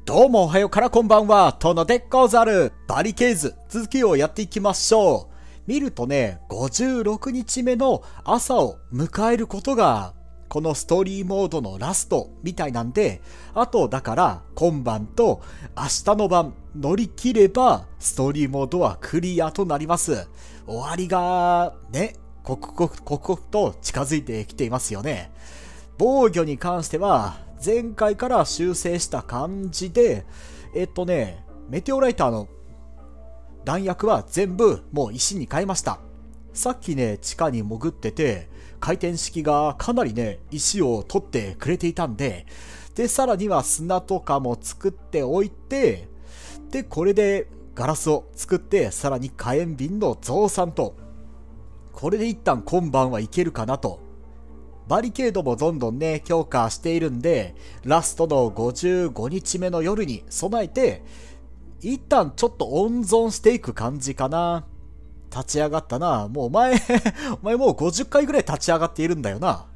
どうもおはようからこんばんは、殿でござる。バリケーズ、続きをやっていきましょう。見るとね、56日目の朝を迎えることが、このストーリーモードのラストみたいなんで、あとだから今晩と明日の晩乗り切れば、ストーリーモードはクリアとなります。終わりが、ね、刻々と近づいてきていますよね。防御に関しては、前回から修正した感じで、メテオライターの弾薬は全部もう石に変えました。さっきね、地下に潜ってて、回転式がかなりね、石を取ってくれていたんで、で、さらには砂とかも作っておいて、で、これでガラスを作って、さらに火炎瓶の増産と、これで一旦今晩はいけるかなと。バリケードもどんどんね、強化しているんで、ラストの55日目の夜に備えて、一旦ちょっと温存していく感じかな。立ち上がったな。もうお前もう50回ぐらい立ち上がっているんだよな。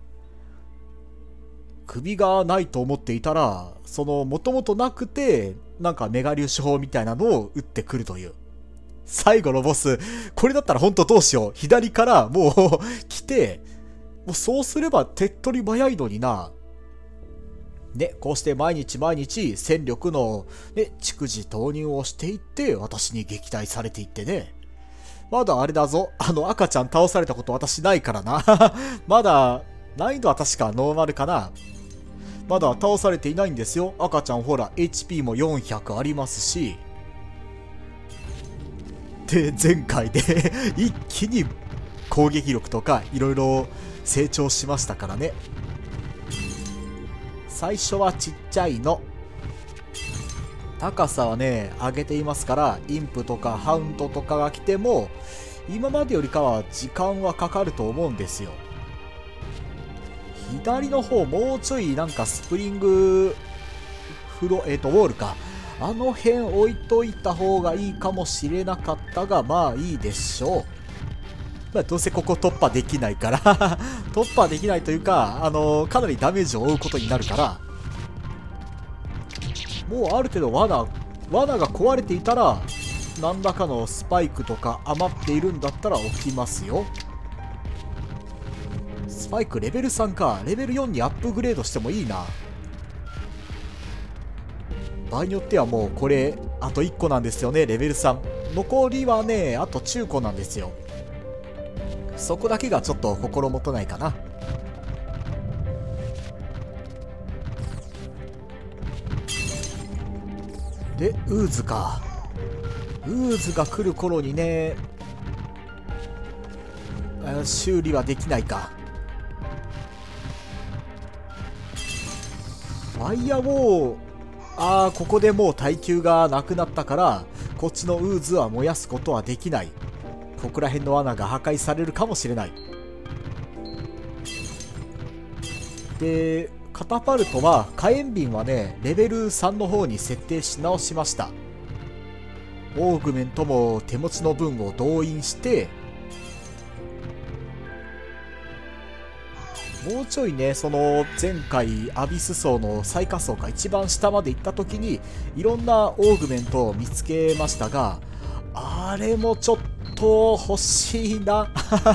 首がないと思っていたら、もともとなくて、なんかメガ粒子砲みたいなのを撃ってくるという。最後のボス、これだったらほんとどうしよう。左からもう来て、もうそうすれば手っ取り早いのにな。ね、こうして毎日戦力のね、蓄次投入をしていって、私に撃退されていってね。まだあれだぞ。赤ちゃん倒されたこと私ないからな。まだ、難易度は確かノーマルかな。まだ倒されていないんですよ。赤ちゃんほら、HP も400ありますし。で、前回で一気に攻撃力とかいろいろ成長しましたからね。最初はちっちゃいの。高さはね、上げていますから、インプとかハウンドとかが来ても、今までよりかは時間はかかると思うんですよ。左の方、もうちょいなんかスプリング、ウォールか。あの辺置いといた方がいいかもしれなかったが、まあいいでしょう。まあ、どうせここ突破できないから突破できないというか、かなりダメージを負うことになるから、もうある程度罠が壊れていたら、何らかのスパイクとか余っているんだったら置きますよ。スパイクレベル3か。レベル4にアップグレードしてもいいな。場合によってはもうこれ、あと1個なんですよね、レベル3。残りはね、あと中古なんですよ。そこだけがちょっと心もとないかな。で、ウーズか。ウーズが来る頃にね、修理はできないか。ファイヤーウォー、ここでもう耐久がなくなったから、こっちのウーズは燃やすことはできない。ここら辺の罠が破壊されるかもしれない。で、カタパルトは、火炎瓶はね、レベル3の方に設定し直しました。オーグメントも手持ちの分を動員して、もうちょいね、前回アビス層の最下層か一番下まで行った時に、いろんなオーグメントを見つけましたが、あれもちょっと欲しいな。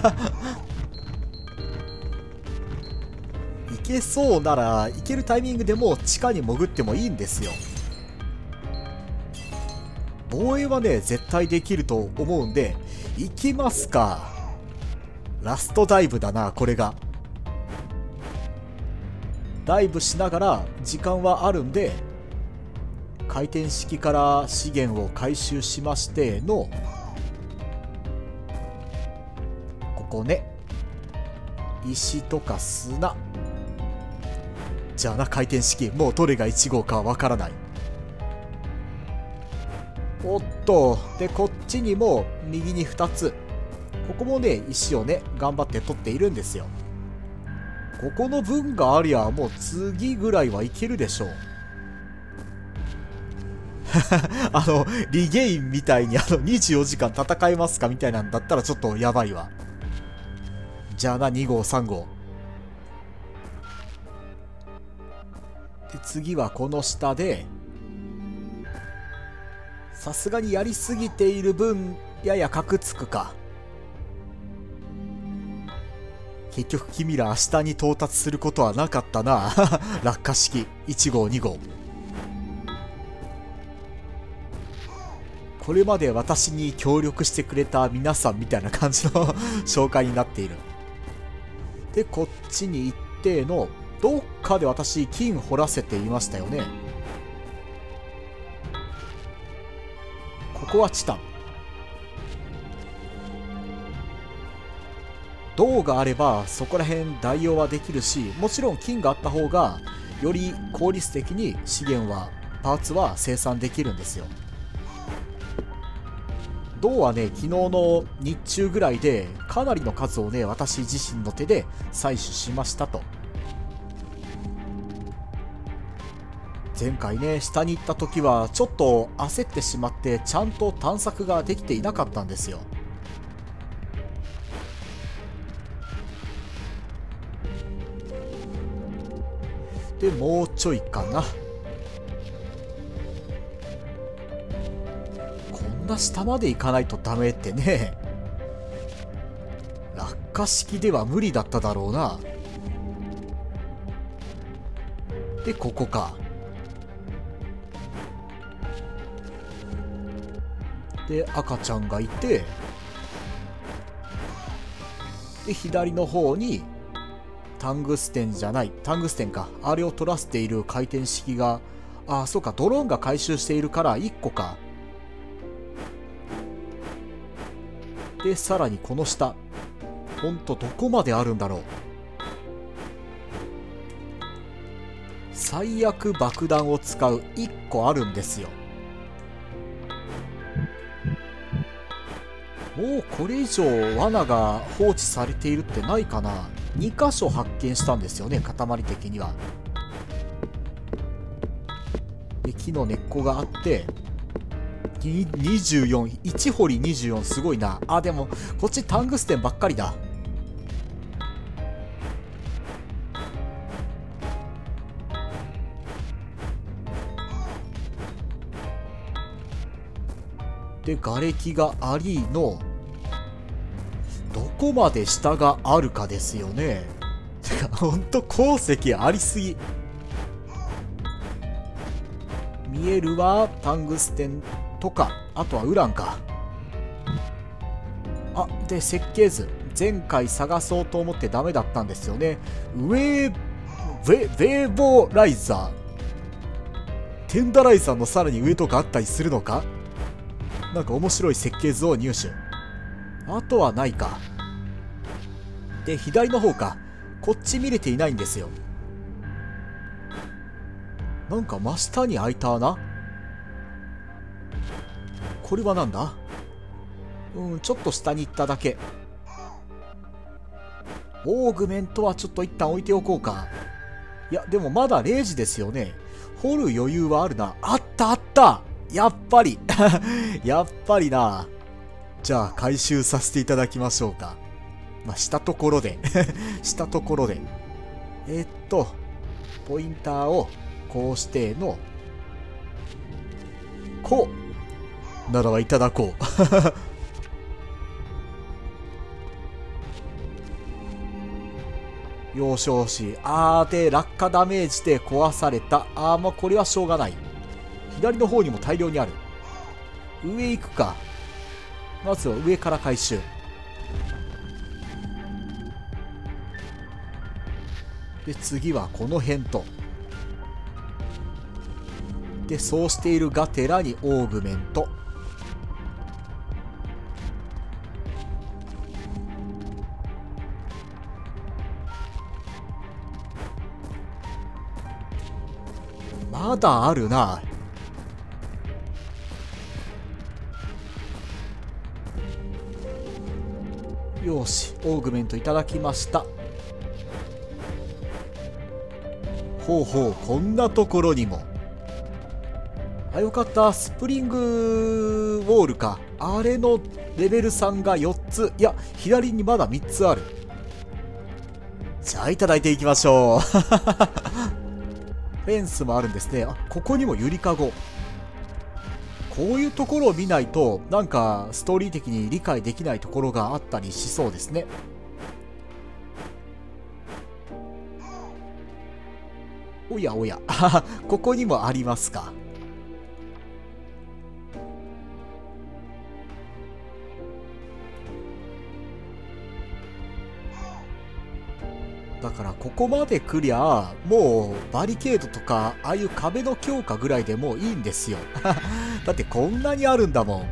いけそうなら、行けるタイミングでもう地下に潜ってもいいんですよ。防衛はね、絶対できると思うんで、行きますか。ラストダイブだな、これが。ダイブしながら時間はあるんで、回転式から資源を回収しましての、ここね、石とか砂。じゃあな、回転式、もうどれが1号かわからない。おっと、で、こっちにも右に2つ。ここもね、石をね、頑張って取っているんですよ。ここの分がありゃ、もう次ぐらいはいけるでしょう。リゲインみたいに24時間戦えますかみたいなんだったらちょっとやばいわ。じゃあな、2号、3号。で、次はこの下で、 さすがにやりすぎている分ややカクつくか。結局君ら明日に到達することはなかったな。落下式1号2号。これまで私に協力してくれた皆さんみたいな感じの紹介になっている。でこっちに行ってのどっかで私金掘らせていましたよね。ここはチタン。銅があればそこら辺代用はできるし、もちろん金があった方がより効率的に資源はパーツは生産できるんですよ。銅はね、昨日の日中ぐらいでかなりの数をね、私自身の手で採取しましたと。前回ね、下に行った時はちょっと焦ってしまってちゃんと探索ができていなかったんですよ。でもうちょいかな。こんな下まで行かないとダメってね。落下式では無理だっただろうな。でここか。で赤ちゃんがいて、で左の方にタングステンじゃない、タングステンか、あれを取らせている回転式が、あ、そうか、ドローンが回収しているから1個か。でさらにこの下、ほんとどこまであるんだろう。最悪爆弾を使う1個あるんですよ。もうこれ以上罠が放置されているってないかな。2箇所発見したんですよね、塊的には。で木の根っこがあって24、1掘り24、すごいな。あ、でもこっちタングステンばっかりだ。で瓦礫がありのどこまで下があるかですよね。てかほんと鉱石ありすぎ。見えるはタングステンとか、あとはウランか。あ、で設計図前回探そうと思ってダメだったんですよね。ウェーボーライザー、テンダライザーのさらに上とかあったりするのか。なんか面白い設計図を入手。あとはないか。で左の方か、こっち見れていないんですよ。なんか真下に開いた穴。これはなんだ。ちょっと下に行っただけ。オーグメントはちょっと一旦置いておこうか。いやでもまだ0時ですよね。掘る余裕はあるな。あったあった、やっぱりやっぱりな。じゃあ回収させていただきましょうか。まあしたところでしたところでポインターをこうしてのこうならばいただこうよしよし。で落下ダメージで壊された。まあこれはしょうがない。左の方にも大量にある。上行くか。まずは上から回収。で次はこの辺と。でそうしているがてらにオーグメント。まだあるな。よし、オーグメントいただきました。ほうほう、こんなところにも。よかった。スプリングウォールか。あれのレベル3が4つ。いや左にまだ3つある。じゃあいただいていきましょうフェンスもあるんですね。ここにもゆりかご。 こういうところを見ないとなんかストーリー的に理解できないところがあったりしそうですね。おやおやここにもありますか。だからここまで来りゃもうバリケードとかああいう壁の強化ぐらいでもういいんですよだってこんなにあるんだもん。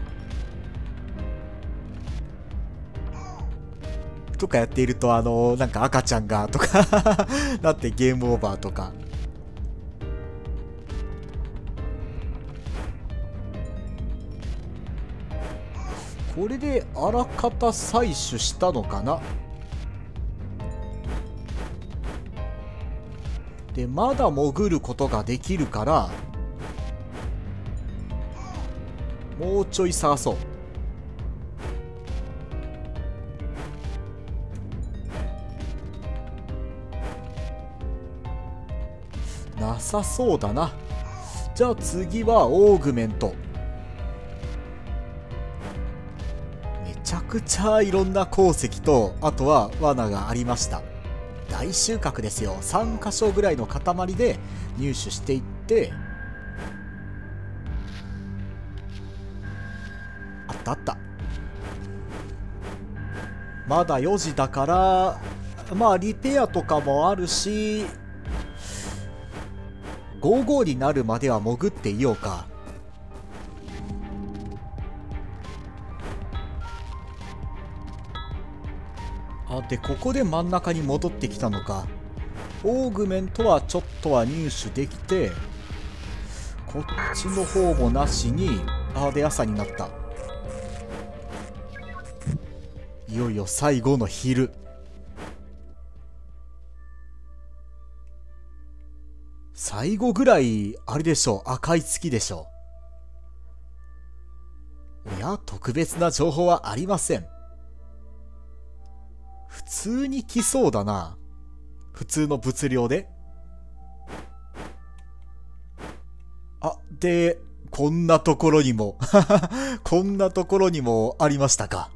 とかやっているとなんか赤ちゃんがとかなってゲームオーバーとか。これであらかた採取したのかな。でまだ潜ることができるからもうちょい探そう。なさそうだな。じゃあ次はオーグメント。めちゃくちゃいろんな鉱石とあとは罠がありました。大収穫ですよ。3箇所ぐらいの塊で入手していって、あったあった。まだ4時だからまあリペアとかもあるし55になるまでは潜っていようか。あ、でここで真ん中に戻ってきたのか。オーグメントはちょっとは入手できて、こっちの方もなしに。あ、で朝になった。いよいよ最後の昼。最後ぐらいあれでしょう、赤い月でしょう。いや特別な情報はありません。普通に来そうだな。普通の物量で。あ、でこんなところにもこんなところにもありましたか。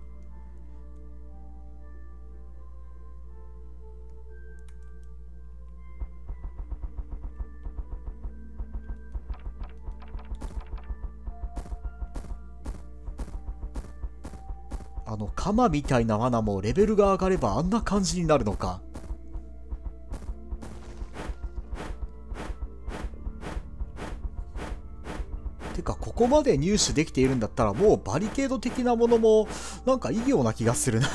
鎌みたいな罠もレベルが上がればあんな感じになるのか。てかここまで入手できているんだったらもうバリケード的なものもなんかいいような気がするな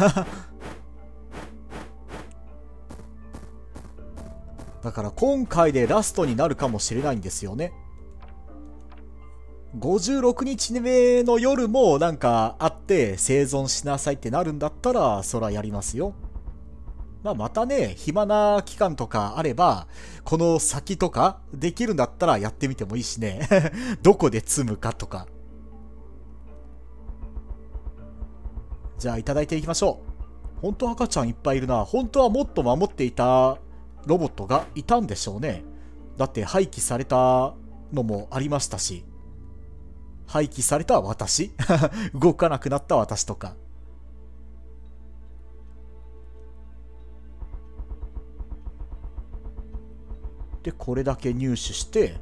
だから今回でラストになるかもしれないんですよね。56日目の夜もなんかあって生存しなさいってなるんだったらそらやりますよ。まあまたね暇な期間とかあればこの先とかできるんだったらやってみてもいいしねどこで積むかとか。じゃあいただいていきましょう。本当赤ちゃんいっぱいいるな。本当はもっと守っていたロボットがいたんでしょうね。だって廃棄されたのもありましたし。廃棄された私動かなくなった私とか。でこれだけ入手して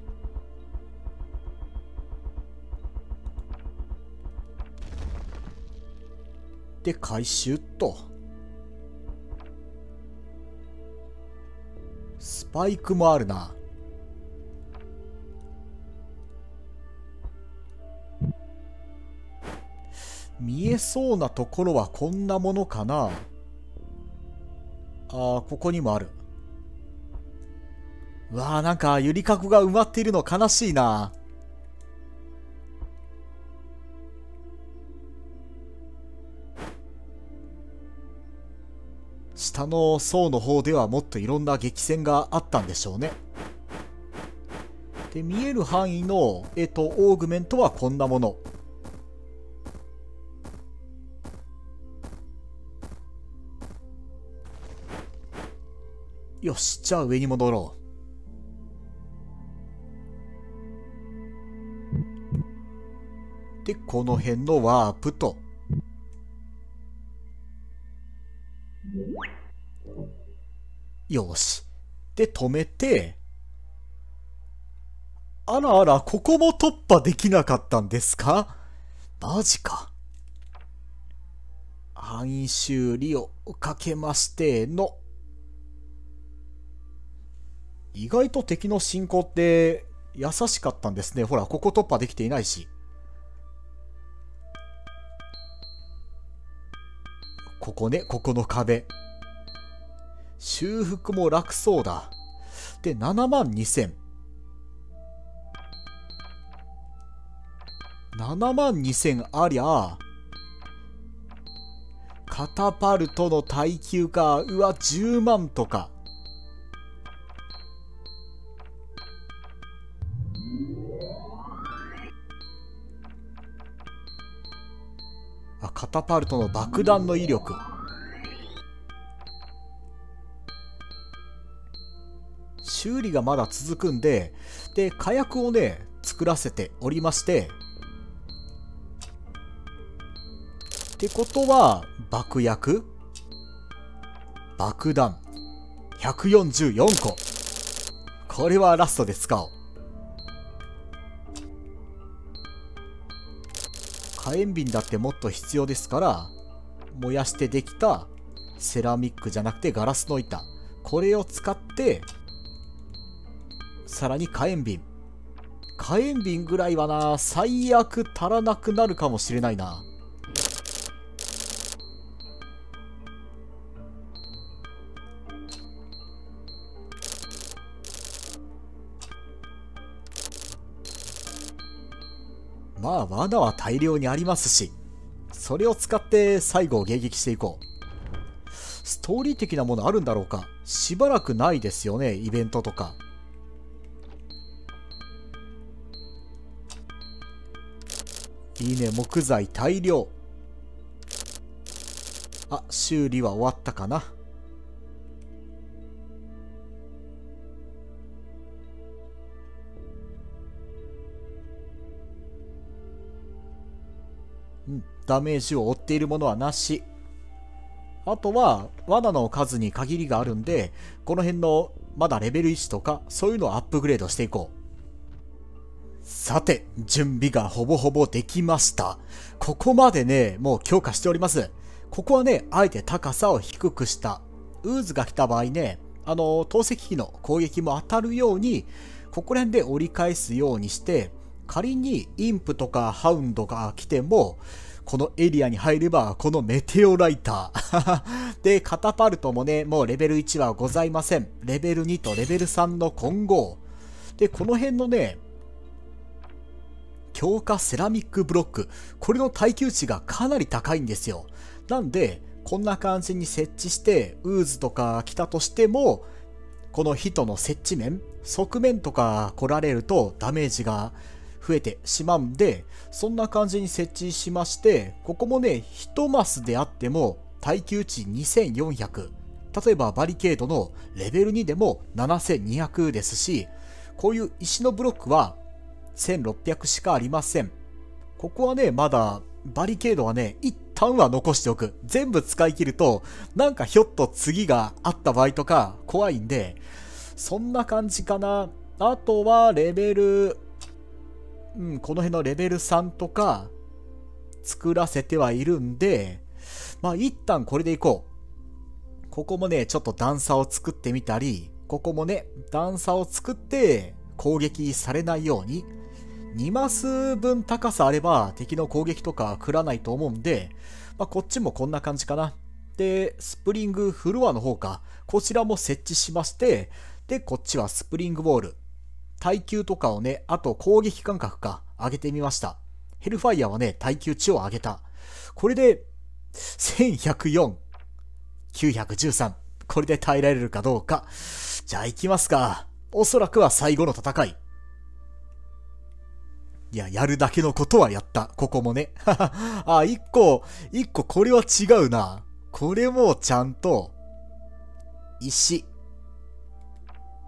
で回収と。スパイクもあるな。見えそうなところはこんなものかな。ここにもある。うわーなんかゆりかごが埋まっているの悲しいな。下の層の方ではもっといろんな激戦があったんでしょうね。で見える範囲のオーグメントはこんなもの。よし、じゃあ上に戻ろう。 で、この辺のワープと。よし。で、止めて、あらあら、ここも突破できなかったんですか？マジか。範囲修理をかけましての。意外と敵の進行って優しかったんですね。ほら、ここ突破できていないし。ここね、ここの壁。修復も楽そうだ。で、72,000。72,000ありゃ、カタパルトの耐久か。うわ、10万とか。あ、カタパルトの爆弾の威力。修理がまだ続くんで、で、火薬をね、作らせておりまして、ってことは、爆薬、爆弾、144個。これはラストで使おう。火炎瓶だってもっと必要ですから、燃やしてできたセラミックじゃなくてガラスの板。これを使って、さらに火炎瓶。火炎瓶ぐらいはな、最悪足らなくなるかもしれないな。まあ罠は大量にありますし、それを使って最後を迎撃していこう。ストーリー的なものあるんだろうか。しばらくないですよね、イベントとか。いいね、木材大量。あ、修理は終わったかな。ダメージを負っているものはなし。あとは、罠の数に限りがあるんで、この辺のまだレベル1とか、そういうのをアップグレードしていこう。さて、準備がほぼほぼできました。ここまでね、もう強化しております。ここはね、あえて高さを低くした。ウーズが来た場合ね、投石機の攻撃も当たるように、ここら辺で折り返すようにして、仮にインプとかハウンドが来ても、このエリアに入れば、このメテオライター。で、カタパルトもね、もうレベル1はございません。レベル2とレベル3の混合。で、この辺のね、強化セラミックブロック。これの耐久値がかなり高いんですよ。なんで、こんな感じに設置して、ウーズとか来たとしても、この人の接地面、側面とか来られるとダメージが増えてしまうんで、そんな感じに設置しまして、ここもね、1マスであっても耐久値2400。例えばバリケードのレベル2でも7200ですし、こういう石のブロックは1600しかありません。ここはね、まだバリケードはね、一旦は残しておく。全部使い切ると、なんかひょっと次があった場合とか怖いんで、そんな感じかな。あとはレベル、この辺のレベル3とか作らせてはいるんで、まあ一旦これでいこう。ここもね、ちょっと段差を作ってみたり、ここもね、段差を作って攻撃されないように、2マス分高さあれば敵の攻撃とか食らないと思うんで、まあ、こっちもこんな感じかな。で、スプリングフロアの方か。こちらも設置しまして、で、こっちはスプリングボール。耐久とかをね、あと攻撃間隔か、上げてみました。ヘルファイアはね、耐久値を上げた。これで、1104、913。これで耐えられるかどうか。じゃあ行きますか。おそらくは最後の戦い。いや、やるだけのことはやった。ここもね。あ、一個、これは違うな。これもちゃんと、石。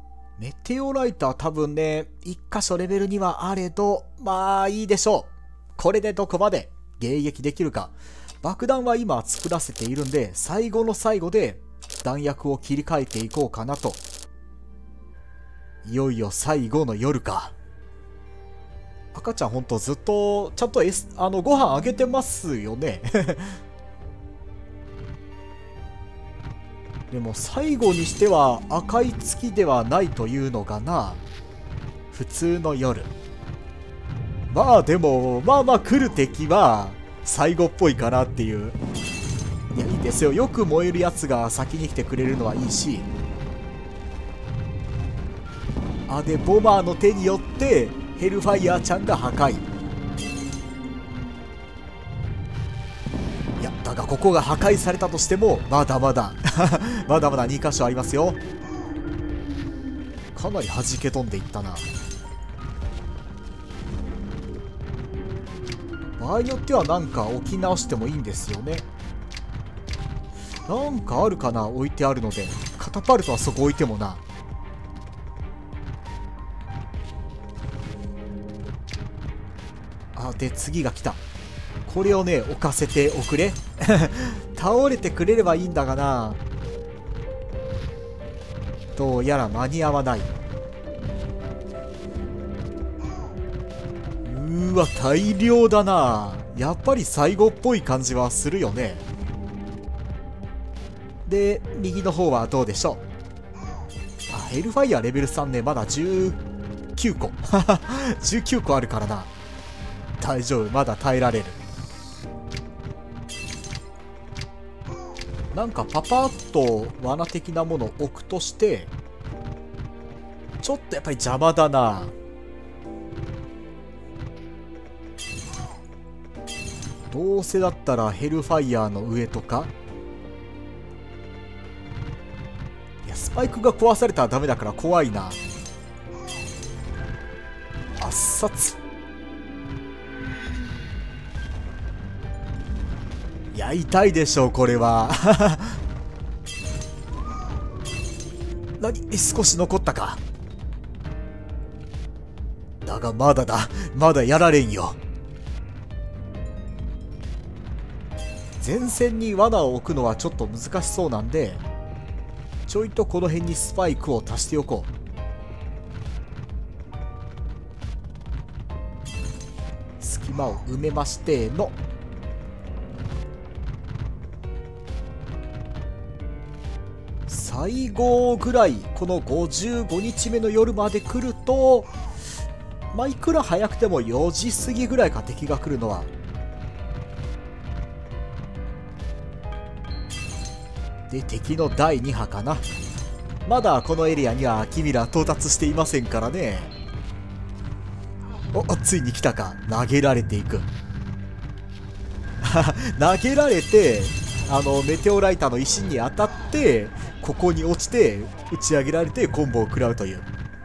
メテオライター多分ね、一箇所レベルにはあれど、まあいいでしょう。 これでどこまで迎撃できるか。爆弾は今作らせているんで、最後の最後で弾薬を切り替えていこうかなと。いよいよ最後の夜か。赤ちゃんほんとずっとちゃんと、ご飯あげてますよね。でも最後にしては赤い月ではないというのがな。普通の夜。まあでもまあまあ来る敵は最後っぽいかなっていう。いや、いいですよ。よく燃えるやつが先に来てくれるのはいいし。でボマーの手によってヘルファイヤーちゃんが破壊。いやだがここが破壊されたとしてもまだまだまだまだ2箇所ありますよ。かなり弾け飛んでいったな。場合によってはなんか置き直してもいいんですよね。なんかあるかな、置いてあるので。カタパルトはそこ置いてもな。で次が来た。これをね置かせておくれ。倒れてくれればいいんだがな。どうやら間に合わない。大量だな。やっぱり最後っぽい感じはするよね。で右の方はどうでしょう。ヘルファイヤーレベル3ね、まだ19個19個あるからな。大丈夫、まだ耐えられる。なんかパパッと罠的なものを置くとして、ちょっとやっぱり邪魔だな。どうせだったらヘルファイヤーの上とか。いやスパイクが壊されたらダメだから怖いな。圧殺。いや痛いでしょうこれは。少し残ったか。だがまだだ、まだやられんよ。前線に罠を置くのはちょっと難しそうなんで、ちょいとこの辺にスパイクを足しておこう。隙間を埋めましての。最後ぐらい、この55日目の夜まで来ると、まあいくら早くても4時過ぎぐらいか、敵が来るのは。で敵の第2波かな。まだこのエリアにはキミラ到達していませんからね。ついに来たか。投げられていく。投げられてメテオライターの石に当たってここに落ちて打ち上げられてコンボを食らうという。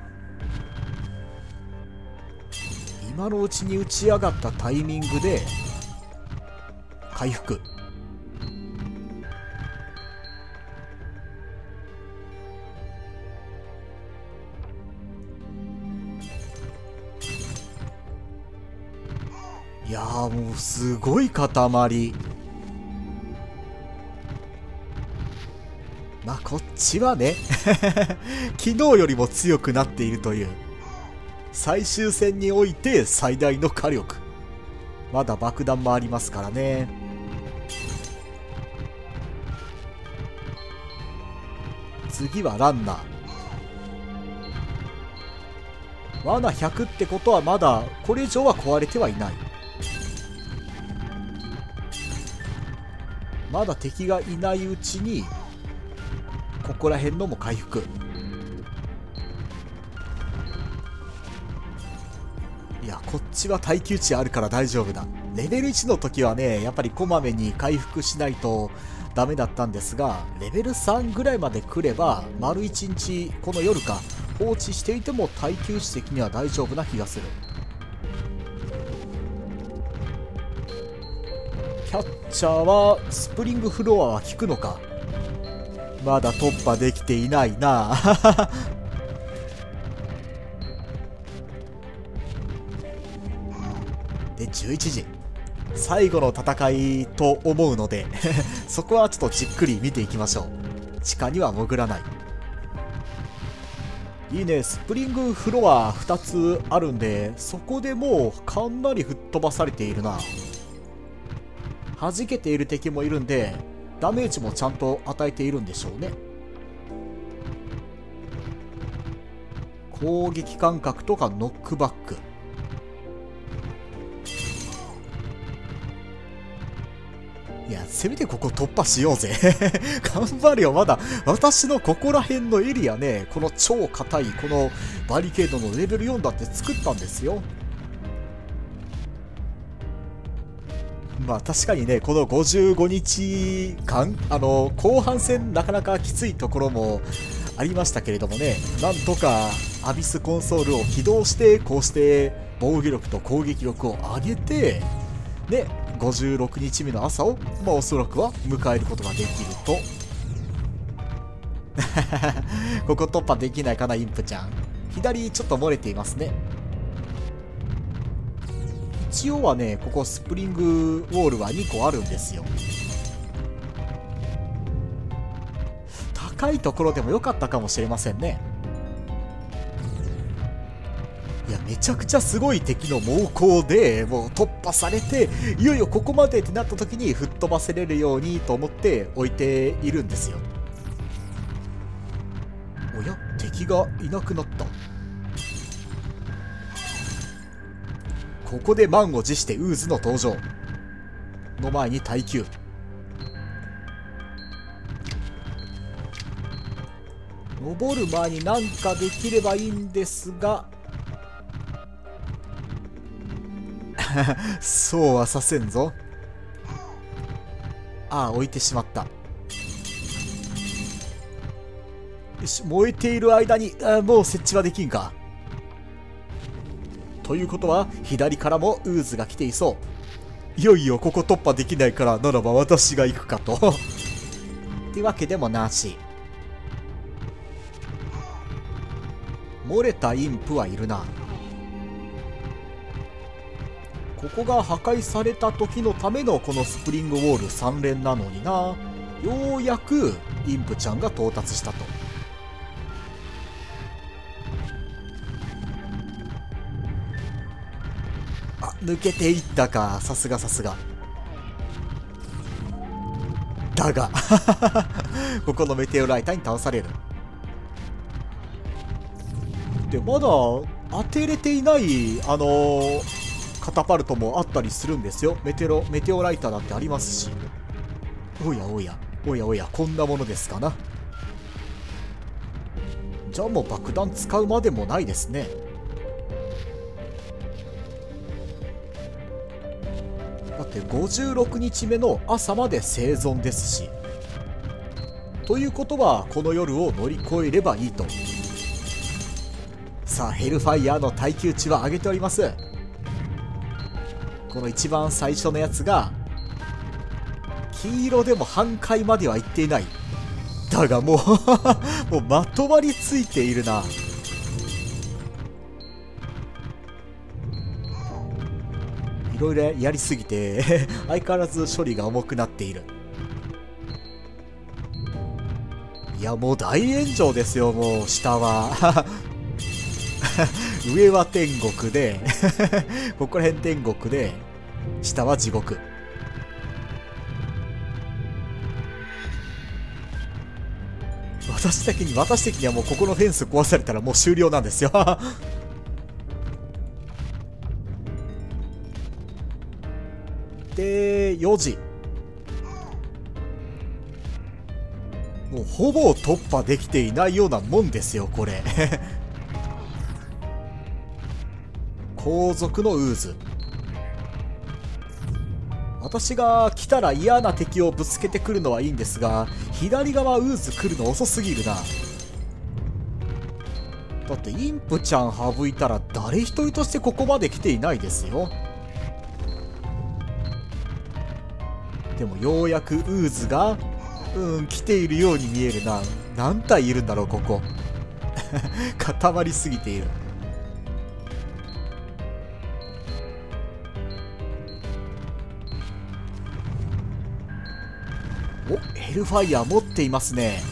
今のうちに打ち上がったタイミングで回復。いやーもうすごい塊。まあこっちはね昨日よりも強くなっているという。最終戦において最大の火力。まだ爆弾もありますからね。次はランナー。罠100ってことはまだこれ以上は壊れてはいない。まだ敵がいないうちにここら辺のも回復。いやこっちは耐久値あるから大丈夫だ。レベル1の時はねやっぱりこまめに回復しないとダメだったんですが、レベル3ぐらいまで来れば丸1日この夜か放置していても耐久値的には大丈夫な気がする。キャッチャーはスプリングフロアは効くのか。まだ突破できていないな。 で11時最後の戦いと思うのでそこはちょっとじっくり見ていきましょう。地下には潜らない。いいね。スプリングフロア2つあるんで、そこでもうかなり吹っ飛ばされているな。弾けている敵もいるんで、ダメージもちゃんと与えているんでしょうね。攻撃感覚とかノックバック。いや、せめてここ突破しようぜ。頑張れよ。まだ私のここら辺のエリアね、この超硬いこのバリケードのレベル4だって作ったんですよ。まあ確かにね、この55日間、後半戦なかなかきついところもありましたけれどもね、なんとかアビスコンソールを起動して、こうして防御力と攻撃力を上げて、ね、56日目の朝を、まあおそらくは迎えることができると。ここ突破できないかな、インプちゃん。左ちょっと漏れていますね。一応はね、ここスプリングウォールは2個あるんですよ。高いところでも良かったかもしれませんね。いや、めちゃくちゃすごい敵の猛攻でもう突破されて、いよいよここまでってなった時に吹っ飛ばせれるようにと思って置いているんですよ。おや、敵がいなくなった。ここで満を持してウーズの登場の前に耐久。登る前に何かできればいいんですがそうはさせんぞ。ああ、置いてしまった。よし、燃えている間にもう設置はできんか。ということは左からもウーズが来ていそう。いよいよここ突破できないからならば私が行くかとってわけでもなし。漏れたインプはいるな。ここが破壊された時のためのこのスプリングウォール3連なのにな。ようやくインプちゃんが到達したと。あ、抜けていったか。さすがさすが。だがここのメテオライターに倒される。でまだ当てれていないカタパルトもあったりするんですよ。メテオライターだってありますし。おやおやおやおや、こんなものですかな。じゃあもう爆弾使うまでもないですね。だって56日目の朝まで生存ですし。ということはこの夜を乗り越えればいいと。さあヘルファイヤーの耐久値は上げております。この一番最初のやつが黄色でも半壊まではいっていない。だがもうもうまとわりついているな。いろいろやりすぎて相変わらず処理が重くなっている。いやもう大炎上ですよ。もう下は上は天国でここら辺天国で下は地獄。私的にはもうここのフェンス壊されたらもう終了なんですよで4時、もうほぼ突破できていないようなもんですよこれ後続のウーズ。私が来たら嫌な敵をぶつけてくるのはいいんですが、左側ウーズ来るの遅すぎるな。だってインプちゃん省いたら誰一人としてここまで来ていないですよ。でもようやくウーズが来ているように見えるな。何体いるんだろうここ固まりすぎている。 お、ヘルファイア持っていますね。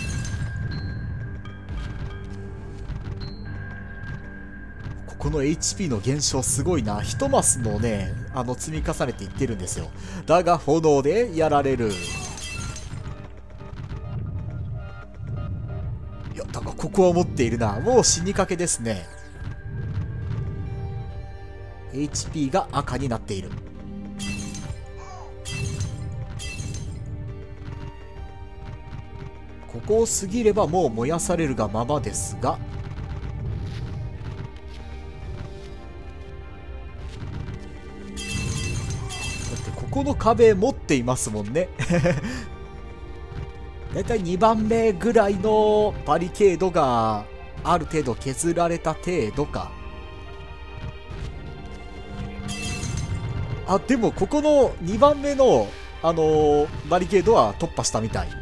この HP の減少すごいな。1マスのね、積み重ねていってるんですよ。だが炎でやられる。いや、だがここは持っているな。もう死にかけですね。HP が赤になっている。ここを過ぎればもう燃やされるがままですが、この壁持っていますもんね。だいたい2番目ぐらいのバリケードがある程度削られた程度か。あ、でもここの2番目のバリケードは突破したみたい。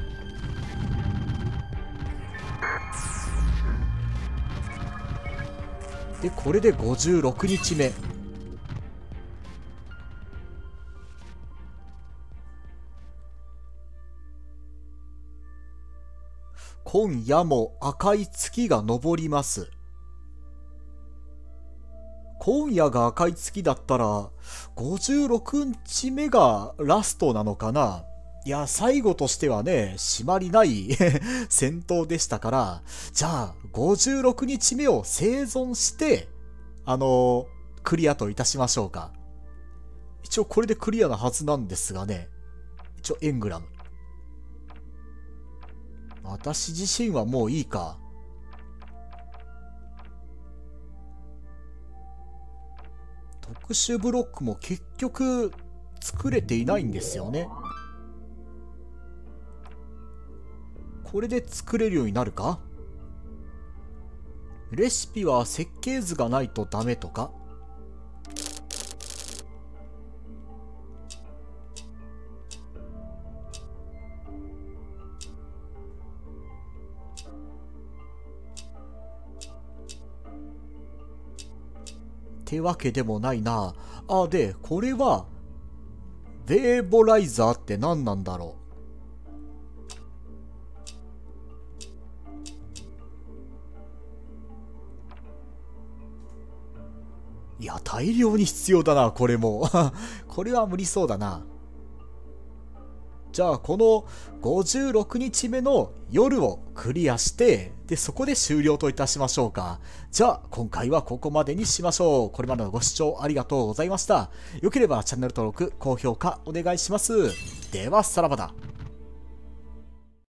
でこれで56日目。今夜も赤い月が昇ります。今夜が赤い月だったら56日目がラストなのかな。いや、最後としてはね、締まりない戦闘でしたから、じゃあ56日目を生存してクリアといたしましょうか。一応これでクリアなはずなんですがね。一応エングラム、私自身はもういいか。特殊ブロックも結局作れていないんですよね。これで作れるようになるか。レシピは設計図がないとダメとか。ってわけでもないな。あ、で、これは、ベーボライザーって何なんだろう。いや、大量に必要だな、これも。これは無理そうだな。じゃあ、この56日目の夜をクリアして、で、そこで終了といたしましょうか。じゃあ、今回はここまでにしましょう。これまでのご視聴ありがとうございました。よければチャンネル登録、高評価お願いします。では、さらばだ。